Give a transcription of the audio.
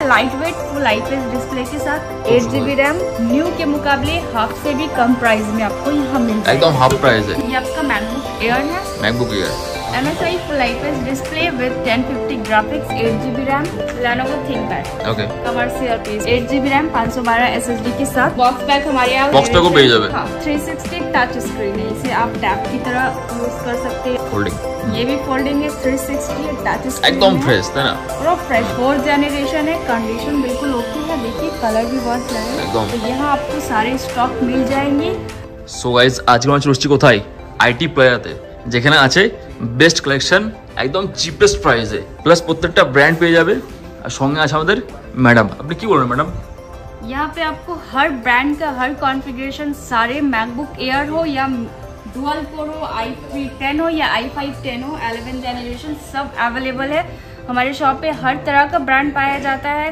Light weight full IPS display के साथ 8GB RAM, new के मुकाबले हाफ से भी कम प्राइस में आपको यहाँ मिल जाएगा। एकदम हाफ प्राइस है। ये आपका मैकबुक एयर है। MacBook Air MSI full IPS display with 1050 graphics, 8GB RAM, Lenovo ThinkPad। Okay. Commercial piece, 8GB RAM, 512 SSD के साथ। बॉक्स पैक हमारे यहाँ बॉक्स पैक को भेज देवे। हाँ, 360 टच स्क्रीन है, इसे आप टैब की तरह यूज कर सकते हैं। फोल्डिंग, ये भी फोल्डिंग है, 360 टच स्क्रीन एकदम फ्रेश है ना, पूरा फ्रेश। 4th जनरेशन है, कंडीशन बिल्कुल ओके है। देखिए कलर भी बहुत प्यारा है। एकदम। तो यहाँ आपको सारे स्टॉक मिल जाएंगे। সো গাইজ আজকে আমার চলছি কোথায় আইটি প্লেয়ারতে, যেখানে আছে বেস্ট কালেকশন একদম চিপেস্ট প্রাইসে, প্লাস প্রত্যেকটা ব্র্যান্ড পেয়ে যাবে। আর সঙ্গে আছে আমাদের ম্যাডাম। আপনি কি বলবেন ম্যাডাম? यहाँ पे आपको हर ब्रांड का हर कॉन्फ़िगरेशन, सारे मैकबुक एयर हो या डुअल कोर हो, i3 10 हो या i5 10 हो, 11th जनरेशन, सब अवेलेबल है। हमारे शॉप पे हर तरह का ब्रांड पाया जाता है।